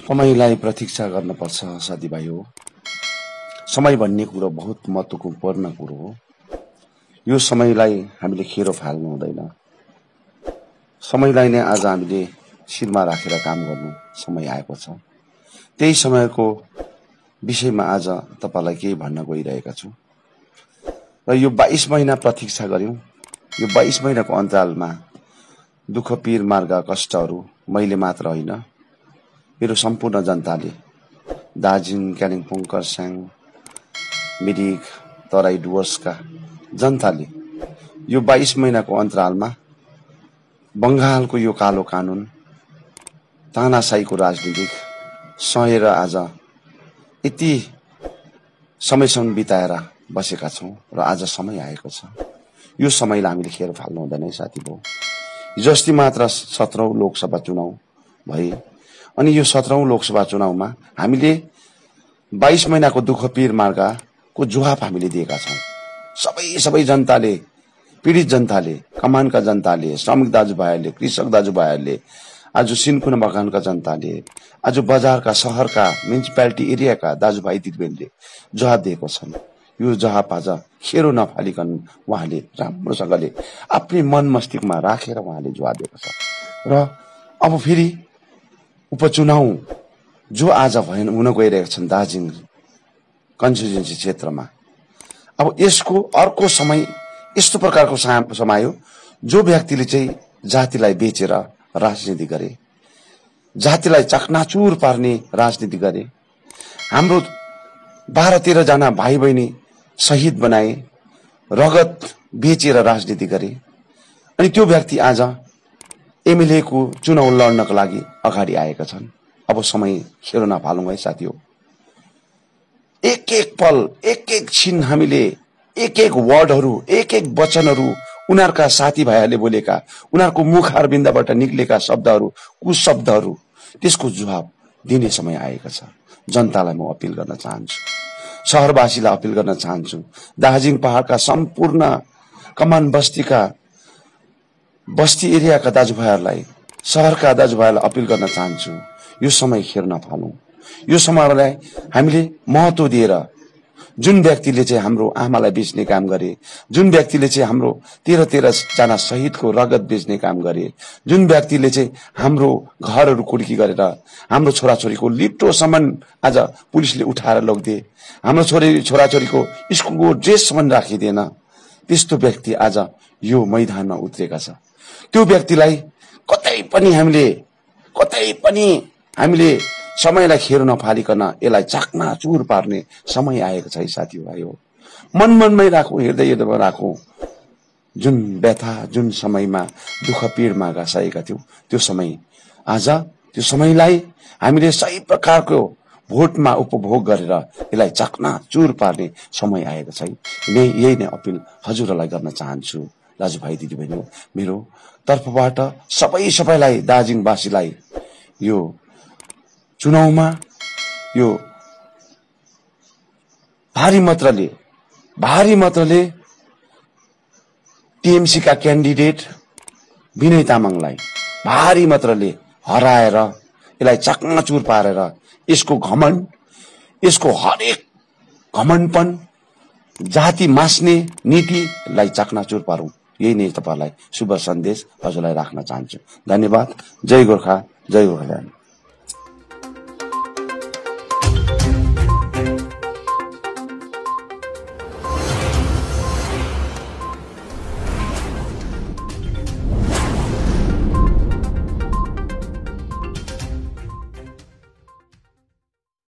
समयलाई प्रतीक्षा गर्नुपर्छ साथीभाइ हो। समय भन्ने कुरो बहुत महत्त्वपूर्ण कुरो हो। यो समयलाई हामीले खेरो फाल्नु हुँदैन। समयलाई नै आज हामीले शिरमा राखेर काम गर्नु समय आएको छ। त्यही समयको विषयमा आज तपाईलाई केही भन्न गइरहेका छु। र यो 22 महिना प्रतीक्षा गर्यौं। यो 22 महिनाको अन्तरालमा दुःख पीर मार्ग कष्टहरू मैले मात्र होइन, मेरो सम्पूर्ण जनताले, दार्जिलिङ, कालिम्पोङ, खरसाङ, मिरिक, तराई डुवर्सका जनताले यो 22 महिनाको अन्तरालमा बंगालको यो कालो कानून, तानाशाहीको राजनीतिक सहेर आज यति समयसम्म बिताएर बसेका छौं र आज समय आएको छ। यो समयलाई हामीले खेर फाल्नु हुँदैन साथी हो। हिजो अस्ति मात्र 17औं लोकसभा चुनाव भए अनि यो 17औं लोकसभा चुनावमा हामीले 22 महिनाको दुःख पीर मार्गको जवाफ हामीले दिएका छौं। सबै जनताले, पीडित जनताले, कमानका जनताले, श्रमिक दाजुभाइहरूले, कृषक दाजुभाइहरूले, आज सिन्कुना बगानका जनताले, आज बजारका, शहरका, म्युनिसिपालिटी एरियाका दाजुभाइ दिदीबहिनीले जवाफ दिएको छन्। यो जवाफ आज खेरो नफालिकन उहाँले राम्रोसँगले आफ्नै मन मस्तिष्कमा राखेर उहाँले जवाफ दिएको छ। र अब फेरि उपचुनाव जो आज हुन गइरहेका छन् दार्जिलिङ कन्स्टिट्युएन्सी क्षेत्रमा, अब यसको अर्को समय यस्तो प्रकारको समय हो जो व्यक्तिले चाहिँ जातिलाई बेचेर राजनीति गरे, जातिलाई चकनाचुर पार्ने राजनीति गरे, हाम्रो 12-13 जना भाइ बहिनी शहीद बनाए, रगत बेचेर राजनीति गरे, अनि त्यो व्यक्ति आज एमएलए को चुनाव लड्नको लागि अगाडि आएका छन्। अब समय खेरो नफालौं है साथी हो। एक एक पल, एक एक क्षण हामीले एक एक वर्डहरू, एक एक वचनहरू, उनीहरुका साथीभाइहरूले बोलेका, उनीहरुको मुखहरुबिन्दबाट निक्लेका शब्दहरू, कुशब्दहरू, त्यसको जवाब दिने समय आएको छ। जनतालाई म अपील गर्न चाहन्छु, शहरवासीलाई अपील गर्न चाहन्छु, दार्जिलिङ पहाडका सम्पूर्ण कमान बस्तीका बस्ती एरियाका दाजुभाइहरूलाई, शहरका दाजुभाइहरूलाई अपील गर्न चाहन्छु, यो समय खेर नफालौं। यो समयलाई हामीले महत्त्व दिएर, जुन व्यक्तिले चाहिँ हाम्रो आमालाई बेच्ने काम गरे, जुन व्यक्तिले चाहिँ हाम्रो 13 जना शहीदको रगत बेच्ने काम गरे, जुन व्यक्तिले चाहिँ हाम्रो घरहरू कुड्की गरेर हाम्रो छोराछोरीको लिप्टोसम्म आज पुलिसले उठाएर लगिदिए, हाम्रो छोराछोरीको स्कुलको ड्रेससम्म राखिदिएन, त्यस्तो व्यक्ति आज यो मैदानमा उत्रेका छ। त्यो व्यक्तिलाई कतै पनि हामीले समयलाई खेर नफालिकन यसलाई चाकनाचुर पार्ने समय आएको छ साथीभाइ हो। मनमै राखौं, हृदयमा राखौं। जुन व्यथा, जुन समयमा दुःख पीडमा घाँसेका थियौं, त्यो समय आज त्यो समयलाई हामीले सही प्रकारको भोटमा उपभोग गरेर यसलाई चाकनाचुर पार्ने समय आएको छ। यही नै अपील हजुरहरूलाई गर्न चाहन्छु दाजुभाइ दिदीबहिनी हो। मेरो तर्फबाट सबैलाई, दार्जिलिङवासीलाई यो चुनावमा यो भारी मतले टीएमसी का क्यान्डिडेट विनय तामाङलाई भारी मतले हराएर यसलाई चकनाचुर पारेर यसको घमण्ड, यसको हरेक घमण्डपन, जाति मास्ने नीतिलाई चकनाचुर पारौं। यही नै तपाईलाई शुभ सन्देश हजुरलाई राख्न चाहन्छु। धन्यवाद। जय गोर्खा, जय गोर्खाल्यान्ड।